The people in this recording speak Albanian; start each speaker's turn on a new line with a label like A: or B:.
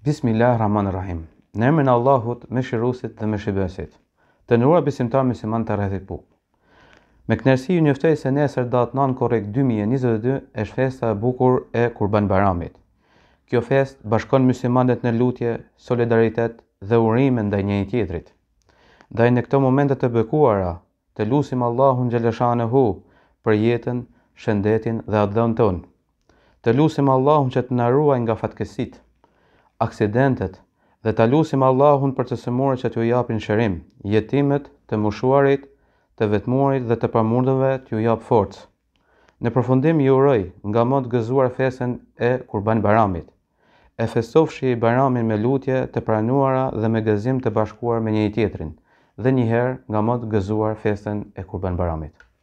A: Bismillahirrahmanirrahim. Në emrin e Allahut, mëshiruesit dhe mëshirbësit. Të nderuar besimtar musliman të rrethit bu. Me kënaqësi ju njoftoj se nesër datë 9 korrik 2022 është festa e bukur e Kurban Bayramit. Kjo festë bashkon muslimanët në lutje, solidaritet dhe urime ndaj njëri tjetrit. Ndaj në këto momente të bekuara, të lutim Allahun xhaleshanehu për jetën, shëndetin dhe adhën tonë. Të lutim Allahun që të na ruaj nga fatkeqësitë, aksidentet dhe ta lutim Allahun për të sëmurët që t'ju japin shërim, jetimet, të moshuarit, të vetmuarit dhe të pamundëve t'ju jap forcë. Në përfundim ju uroj nga më të gëzuar festën e Kurban Bayramit. E festofshi Bayramin me lutje të pranuara dhe me gëzim të bashkuar me njëri tjetrin. Dhe njëherë nga më të gëzuar festën e Kurban Bayramit.